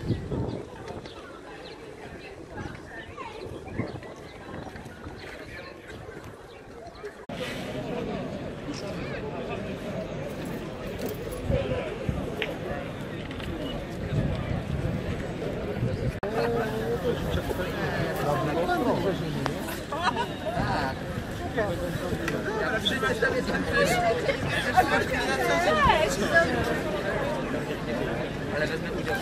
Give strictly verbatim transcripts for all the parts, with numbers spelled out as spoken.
Ale wezmę udział.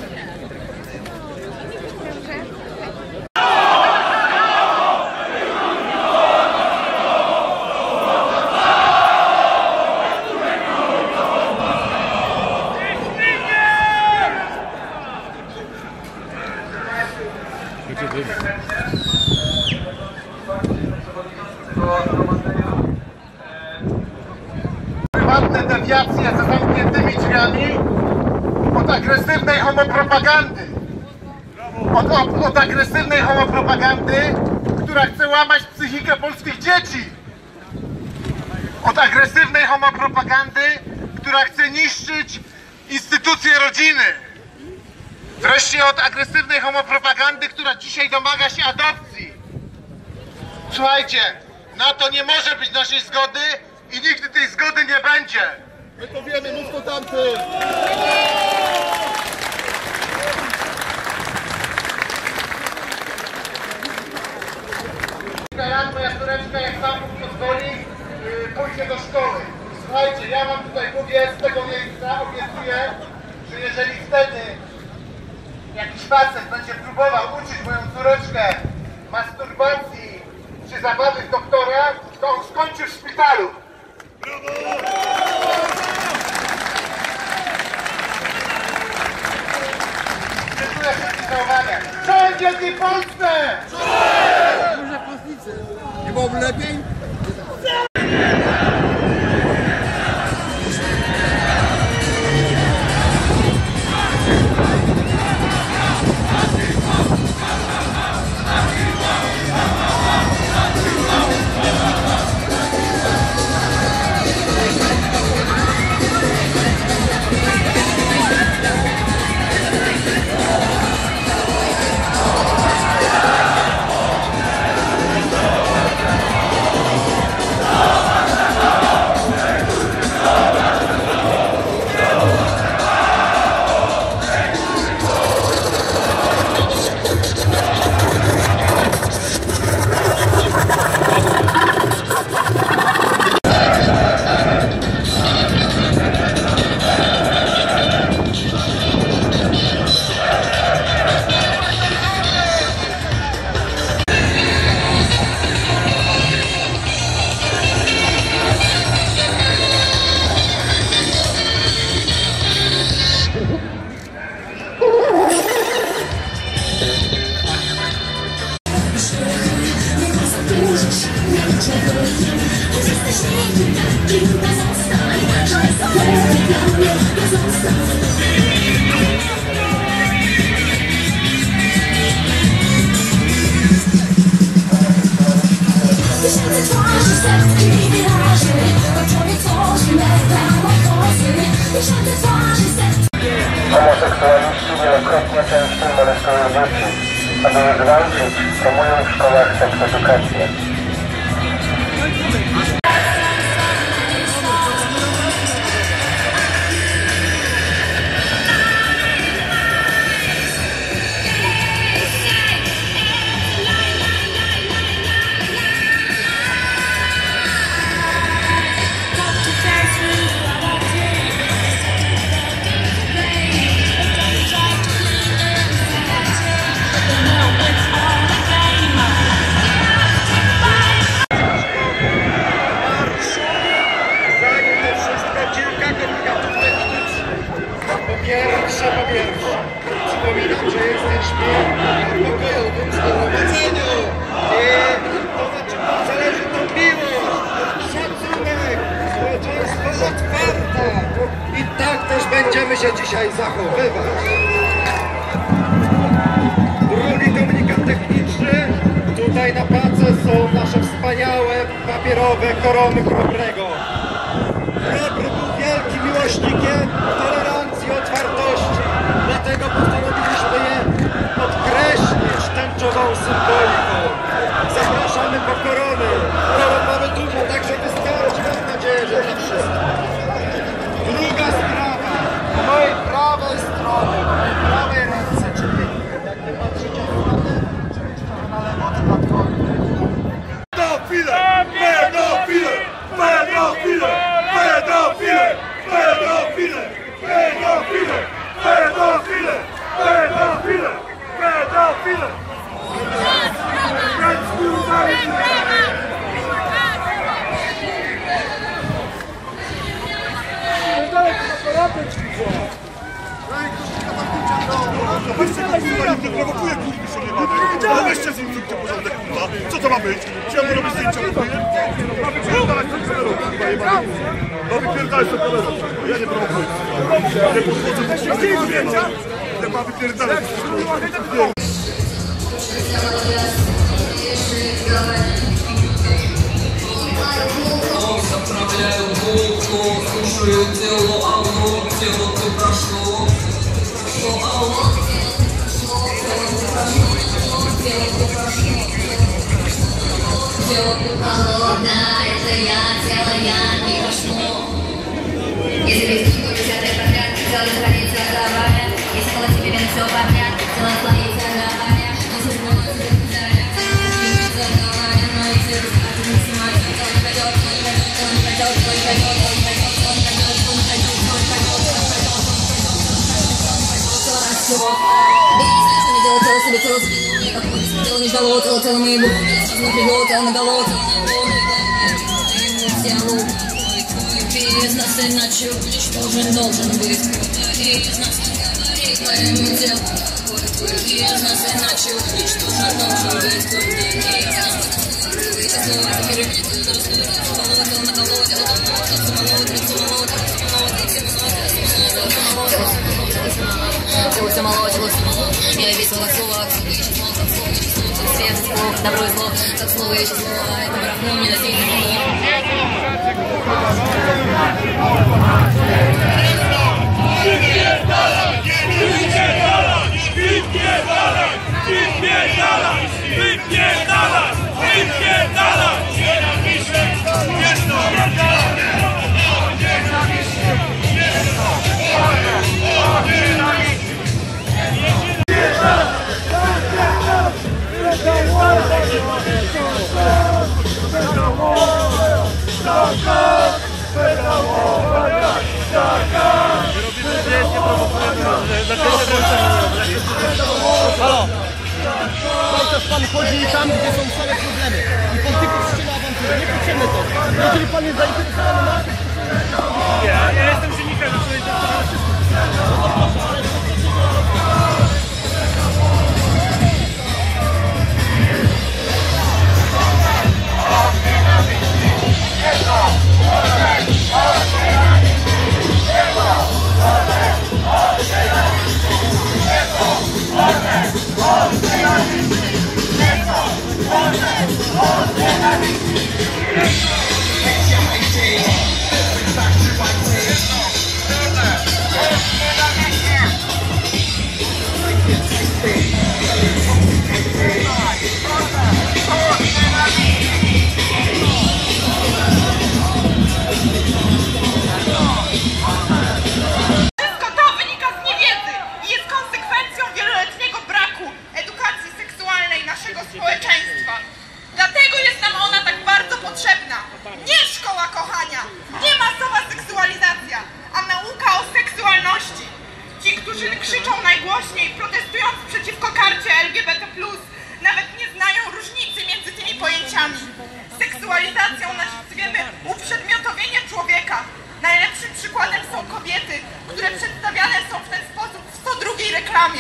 Prywatne dewiacje za zamkniętymi drzwiami od agresywnej homopropagandy. Od, od, od agresywnej homopropagandy, która chce łamać psychikę polskich dzieci. Od agresywnej homopropagandy, która chce niszczyć instytucje rodziny. Wreszcie od agresywnej homopropagandy, która dzisiaj domaga się adopcji. Słuchajcie, na to nie może być naszej zgody i nigdy tej zgody nie będzie. My to wiemy, mów to tamty. Moja córeczka, jak sam pozwoli, pójdzie do szkoły. Słuchajcie, ja wam tutaj mówię z tego miejsca, obiecuję, że jeżeli wtedy jakiś facet będzie próbował uczyć moją córeczkę masturbacji czy zabawy z doktora, to on skończy w szpitalu. Dziękuję wszystkim za uwagę. Czołem Wielkiej Polsce! Może Polscy. Nie byłoby lepiej? Homoseksualiści wielokrotnie często molestują dzieci, aby je zwalczyć, promują w szkołach seksedukację. Pierwsze po pierwsze, przypominam, że jesteśmy w pokojowym zgromadzeniu i to na czym nam zależy to miłość, szacunek, społeczeństwo otwarte i tak też będziemy się dzisiaj zachowywać. Drugi komunikat techniczny, tutaj na pace są nasze wspaniałe papierowe korony Chrobrego. Chrobry był wielkim miłośnikiem tolerancji, otwartości, dlatego postanowiliśmy je No weźcie go, kurwa, nikt nie prowokuje, kurwa, się nie mamy. No weźcie z nim zróbcie porządek, kurwa. Co to ma być? Czy ja mu robię zdjęcia? Ma wypierdalać tą kamerą, kurwa, jebany. No wypierdalać tą kamerą, ja nie prowokuję. Nie podchodzę, to się nie zdjęcia. Ja ma wypierdalać. Заправляю водку, слушаю тело, алло, тело ты прошло. Что алло, тело ты прошло, тело ты прошло. Тело ты прошло, да, это я, тело я, не прошло. Если без них будет вся эта подряд, тело хранится давая. Если было тебе вен все подряд, тело слоится давая. Но судьба на тебя заряд, не заговаривай, но и все рассказы не снимай. Тело пойдет, тело не ждало, тело, тело моего, не пришло, тело набрало, тело ему взяло. Из нас иначе уничтожен должен быть кто-то, из нас говорит моему телу, из нас иначе уничтожен должен быть кто-то, из нас Тело все мало, тело все мало. Я весел как слово, свет, слов, добро и зло, как слово и число, это барахло, не носить не Halo! Cały czas pan chodzi tam, gdzie są same problemy. I pan tylko strzela awanturę. Nie potrzebne to. Jeżeli pan jest zainteresowany na... Nie, ja jestem dziennikarzem, który jest na wszystko. Krzyczą najgłośniej, protestując przeciwko karcie L G B T plus, nawet nie znają różnicy między tymi pojęciami. Seksualizacją nazwiemy uprzedmiotowienie człowieka. Najlepszym przykładem są kobiety, które przedstawiane są w ten sposób w sto drugiej reklamie.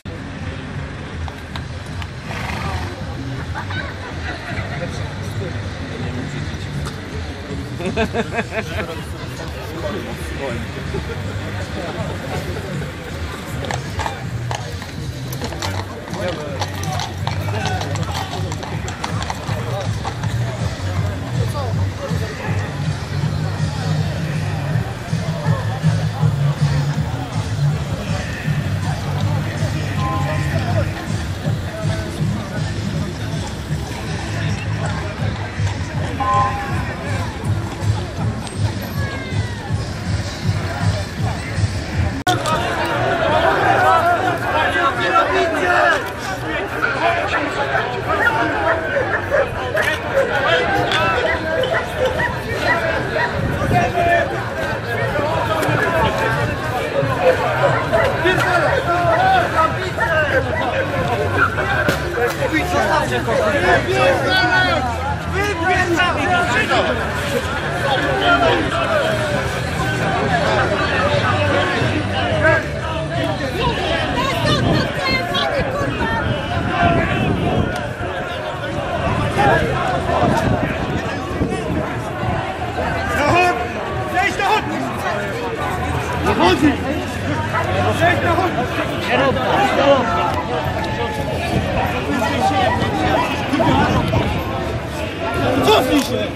Wypierdalaj! Cofnij się!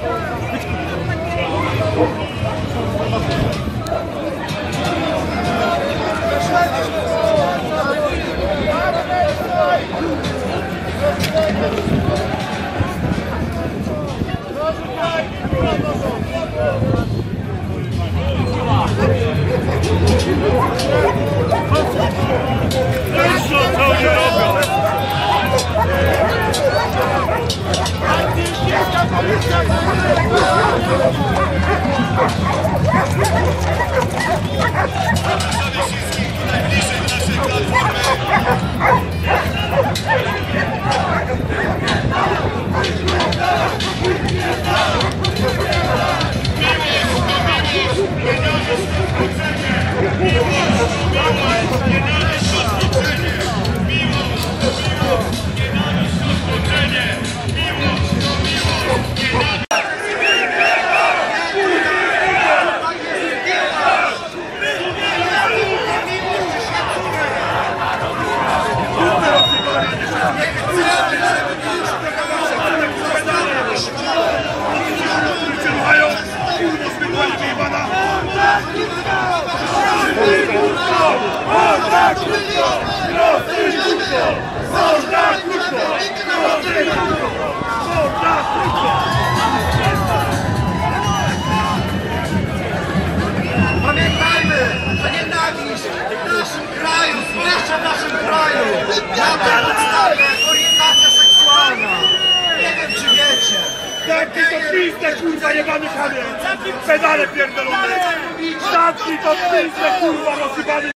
Pamiętajmy, że nienawiść w naszym kraju, zwłaszcza w naszym kraju, ma podstawę orientacja seksualna. Nie wiem, czy wiecie. Zamknij to pizdę, kurwa, jebany kamień! Pedale pierdolone! Zamknij to pizdę, kurwa, rozjebany!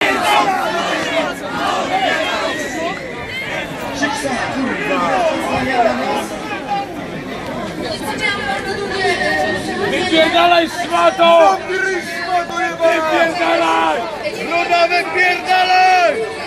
Wypierdalaj szmato! Wypierdalaj! Ruda, wypierdalaj!